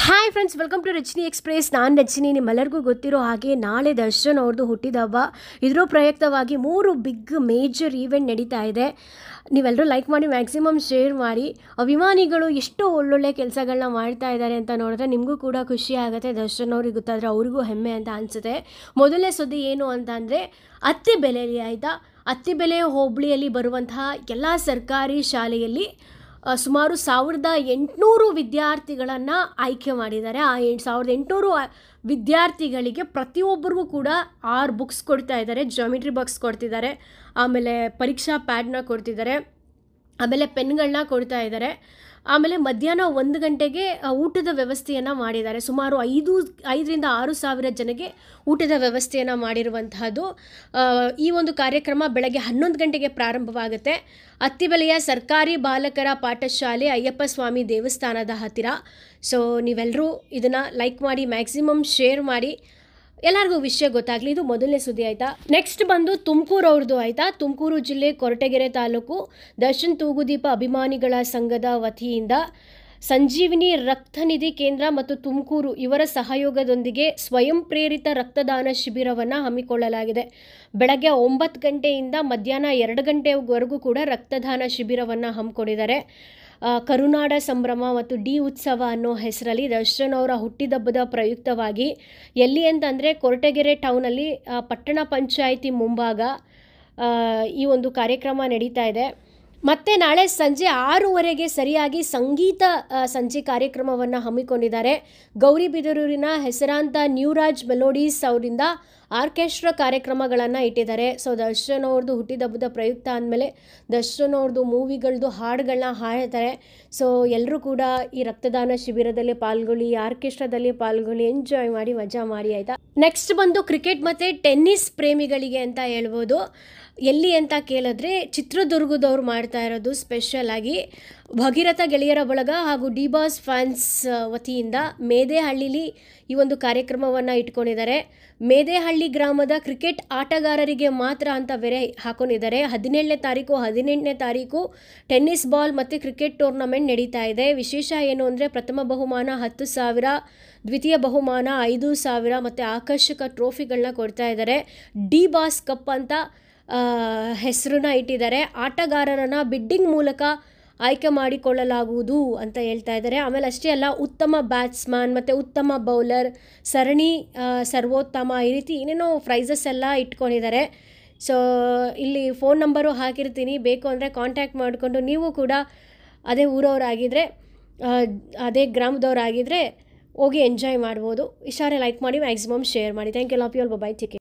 Hi friends, welcome to Rachani express. ನಾನು ರಚನಿ. ನಿಮ್ಮೆಲ್ಲರಿಗೂ ಗೊತ್ತಿರೋ ಹಾಗೆ ನಾಳೆ ದರ್ಶನ್ ಅವ್ರದ್ದು ಹುಟ್ಟಿದಬ್ಬ. ಇದರ ಪ್ರಯುಕ್ತವಾಗಿ 3 ಬಿಗ್ ಮೇಜರ್ ಈವೆಂಟ್ ನಡೀತಾ ಇದೆ. ನೀವೆಲ್ಲರೂ ಲೈಕ್ ಮಾಡಿ, ಮ್ಯಾಕ್ಸಿಮಮ್ ಶೇರ್ ಮಾಡಿ. ಅಭಿಮಾನಿಗಳು ಎಷ್ಟು ಒಳ್ಳೊಳ್ಳೆ ಕೆಲಸಗಳನ್ನ ಮಾಡ್ತಾ ಇದ್ದಾರೆ ಅಂತ ನೋಡಿದ್ರೆ ನಿಮಗೂ ಕೂಡ ಖುಷಿ ಆಗುತ್ತೆ. ದರ್ಶನ್ ಅವ್ರಿಗೆ ಗೊತ್ತಾದರೆ ಅವ್ರಿಗೂ ಹೆಮ್ಮೆ ಅಂತ ಅನಿಸುತ್ತೆ. ಮೊದಲನೇ ಸುದ್ದಿ ಏನು ಅಂತ ಅಂದರೆ ಅತ್ತಿಬೆಲೆಯಲ್ಲಿ ಆಯಿತಾ. ಅತ್ತಿಬೆಲೆ ಹೋಬಳಿಯಲ್ಲಿ ಬರುವಂತಹ ಎಲ್ಲ ಸರ್ಕಾರಿ ಶಾಲೆಯಲ್ಲಿ ಸುಮಾರು 1800 ವಿದ್ಯಾರ್ಥಿಗಳನ್ನು ಆಯ್ಕೆ ಮಾಡಿದ್ದಾರೆ. ಆ 1800 ವಿದ್ಯಾರ್ಥಿಗಳಿಗೆ ಪ್ರತಿಯೊಬ್ಬರಿಗೂ ಕೂಡ 6 ಬುಕ್ಸ್ ಕೊಡ್ತಾ ಇದ್ದಾರೆ. ಜಾಮಿಟ್ರಿ ಬಾಕ್ಸ್ ಕೊಡ್ತಿದ್ದಾರೆ, ಆಮೇಲೆ ಪರೀಕ್ಷಾ ಪ್ಯಾಡ್ನ ಕೊಡ್ತಿದ್ದಾರೆ, ಆಮೇಲೆ ಪೆನ್ಗಳನ್ನ ಕೊಡ್ತಾ ಇದ್ದಾರೆ. ಆಮೇಲೆ ಮಧ್ಯಾಹ್ನ 1 ಗಂಟೆಗೆ ಊಟದ ವ್ಯವಸ್ಥೆಯನ್ನು ಮಾಡಿದ್ದಾರೆ. ಸುಮಾರು 5ರಿಂದ 6 ಸಾವಿರ ಜನಕ್ಕೆ ಊಟದ ವ್ಯವಸ್ಥೆಯನ್ನು ಮಾಡಿರುವಂತಹದ್ದು. ಈ ಒಂದು ಕಾರ್ಯಕ್ರಮ ಬೆಳಗ್ಗೆ 11 ಗಂಟೆಗೆ ಪ್ರಾರಂಭವಾಗುತ್ತೆ. ಅತ್ತಿಬೆಲೆಯ ಸರ್ಕಾರಿ ಬಾಲಕರ ಪಾಠಶಾಲೆ ಅಯ್ಯಪ್ಪ ಸ್ವಾಮಿ ದೇವಸ್ಥಾನದ ಹತ್ತಿರ. ಸೊ ನೀವೆಲ್ಲರೂ ಇದನ್ನು ಲೈಕ್ ಮಾಡಿ, ಮ್ಯಾಕ್ಸಿಮಮ್ ಶೇರ್ ಮಾಡಿ, ಎಲ್ಲರಿಗೂ ವಿಷಯ ಗೊತ್ತಾಗಲಿ. ಇದು ಮೊದಲನೇ ಸುದ್ದಿ ಆಯಿತಾ. ನೆಕ್ಸ್ಟ್ ಬಂದು ತುಮಕೂರು ಅವ್ರದ್ದು ಆಯಿತಾ. ತುಮಕೂರು ಜಿಲ್ಲೆ ಕೊರಟಗೆರೆ ತಾಲೂಕು ದರ್ಶನ್ ತೂಗುದೀಪ ಅಭಿಮಾನಿಗಳ ಸಂಘದ ವತಿಯಿಂದ ಸಂಜೀವಿನಿ ರಕ್ತನಿಧಿ ಕೇಂದ್ರ ಮತ್ತು ತುಮಕೂರು ಇವರ ಸಹಯೋಗದೊಂದಿಗೆ ಸ್ವಯಂ ಪ್ರೇರಿತ ರಕ್ತದಾನ ಶಿಬಿರವನ್ನು ಹಮ್ಮಿಕೊಳ್ಳಲಾಗಿದೆ. ಬೆಳಗ್ಗೆ 9 ಗಂಟೆಯಿಂದ ಮಧ್ಯಾಹ್ನ 2 ಗಂಟೆವರೆಗೂ ಕೂಡ ರಕ್ತದಾನ ಶಿಬಿರವನ್ನು ಹಮ್ಮಿಕೊಂಡಿದ್ದಾರೆ. ಕರುನಾಡ ಸಂಭ್ರಮ ಮತ್ತು ಡಿ ಉತ್ಸವ ಅನ್ನೋ ಹೆಸರಲ್ಲಿ ದರ್ಶನ್ ಅವರ ಹುಟ್ಟಿದಬ್ಬದ ಪ್ರಯುಕ್ತವಾಗಿ ಎಲ್ಲಿ ಅಂತಂದರೆ ಕೊರಟಗೆರೆ ಟೌನಲ್ಲಿ ಪಟ್ಟಣ ಪಂಚಾಯಿತಿ ಮುಂಭಾಗ ಈ ಒಂದು ಕಾರ್ಯಕ್ರಮ ನಡೀತಾ ಇದೆ. ಮತ್ತು ನಾಳೆ ಸಂಜೆ 6:15ಗೆ ಸರಿಯಾಗಿ ಸಂಗೀತ ಸಂಜೆ ಕಾರ್ಯಕ್ರಮವನ್ನು ಹಮ್ಮಿಕೊಂಡಿದ್ದಾರೆ. ಗೌರಿಬಿದರೂರಿನ ಹೆಸರಾಂತ ನ್ಯೂರಾಜ್ ಮೆಲೋಡೀಸ್ ಅವರಿಂದ ಆರ್ಕೆಸ್ಟ್ರಾ ಕಾರ್ಯಕ್ರಮಗಳನ್ನು ಇಟ್ಟಿದ್ದಾರೆ. ಸೊ ದರ್ಶನ್ ಅವ್ರದ್ದು ಹುಟ್ಟಿದಬ್ಬದ ಪ್ರಯುಕ್ತ ಅಂದಮೇಲೆ ದರ್ಶನ್ ಅವ್ರದ್ದು ಮೂವಿಗಳದ್ದು ಹಾಡುಗಳನ್ನ ಹಾಡ್ತಾರೆ. ಸೊ ಎಲ್ಲರೂ ಕೂಡ ಈ ರಕ್ತದಾನ ಶಿಬಿರದಲ್ಲಿ ಪಾಲ್ಗೊಳ್ಳಿ, ಆರ್ಕೆಸ್ಟ್ರಾದಲ್ಲಿ ಪಾಲ್ಗೊಳ್ಳಿ, ಎಂಜಾಯ್ ಮಾಡಿ, ಮಜಾ ಮಾಡಿ ಆಯಿತಾ. ನೆಕ್ಸ್ಟ್ ಬಂದು ಕ್ರಿಕೆಟ್ ಮತ್ತು ಟೆನ್ನಿಸ್ ಪ್ರೇಮಿಗಳಿಗೆ ಅಂತ ಹೇಳ್ಬೋದು. ಎಲ್ಲಿ ಅಂತ ಕೇಳಿದ್ರೆ ಚಿತ್ರದುರ್ಗದವ್ರು ಮಾಡ್ತಾ ಇರೋದು ಸ್ಪೆಷಲ್ ಆಗಿ ಭಗೀರಥ ಗೆಳೆಯರ ಬಳಗ ಹಾಗೂ ಡಿ ಬಾಸ್ ಫ್ಯಾನ್ಸ್ ವತಿಯಿಂದ ಮೇದೆಹಳ್ಳಿಲಿ ಈ ಒಂದು ಕಾರ್ಯಕ್ರಮವನ್ನು ಇಟ್ಕೊಂಡಿದ್ದಾರೆ. ಮೇದೆಹಳ್ಳಿ ಗ್ರಾಮದ ಕ್ರಿಕೆಟ್ ಆಟಗಾರರಿಗೆ ಮಾತ್ರ ಅಂತ ಬೇರೆ ಹಾಕೊಂಡಿದ್ದಾರೆ. 17ನೇ ತಾರೀಕು 18ನೇ ತಾರೀಕು ಟೆನ್ನಿಸ್ ಬಾಲ್ ಮತ್ತು ಕ್ರಿಕೆಟ್ ಟೂರ್ನಮೆಂಟ್ ನಡೀತಾ ಇದೆ. ವಿಶೇಷ ಏನು ಅಂದರೆ ಪ್ರಥಮ ಬಹುಮಾನ 10,000, ದ್ವಿತೀಯ ಬಹುಮಾನ 5,000 ಮತ್ತು ಆಕರ್ಷಕ ಟ್ರೋಫಿಗಳನ್ನ ಕೊಡ್ತಾ ಇದ್ದಾರೆ. ಡಿ ಬಾಸ್ ಕಪ್ ಅಂತ ಹೆಸರನ್ನ ಇಟ್ಟಿದ್ದಾರೆ. ಆಟಗಾರರನ್ನು ಬಿಡ್ಡಿಂಗ್ ಮೂಲಕ ಆಯ್ಕೆ ಮಾಡಿಕೊಳ್ಳಲಾಗುವುದು ಅಂತ ಹೇಳ್ತಾ ಇದ್ದಾರೆ. ಆಮೇಲೆ ಅಷ್ಟೇ ಅಲ್ಲ, ಉತ್ತಮ ಬ್ಯಾಟ್ಸ್ಮನ್ ಮತ್ತು ಉತ್ತಮ ಬೌಲರ್, ಸರಣಿ ಸರ್ವೋತ್ತಮ, ಈ ರೀತಿ ಏನೇನೋ ಪ್ರೈಸಸ್ ಎಲ್ಲ ಇಟ್ಕೊಂಡಿದ್ದಾರೆ. ಸೊ ಇಲ್ಲಿ ಫೋನ್ ನಂಬರು ಹಾಕಿರ್ತೀನಿ, ಬೇಕು ಅಂದರೆ ಕಾಂಟ್ಯಾಕ್ಟ್ ಮಾಡಿಕೊಂಡು ನೀವು ಕೂಡ ಅದೇ ಊರವರಾಗಿದ್ದರೆ, ಅದೇ ಗ್ರಾಮದವರಾಗಿದ್ದರೆ ಹೋಗಿ ಎಂಜಾಯ್ ಮಾಡ್ಬೋದು. ಇಷ್ಟಾರೆ ಲೈಕ್ ಮಾಡಿ, ಮ್ಯಾಕ್ಸಿಮಮ್ ಶೇರ್ ಮಾಡಿ. Thank you, love you all, bye, take care.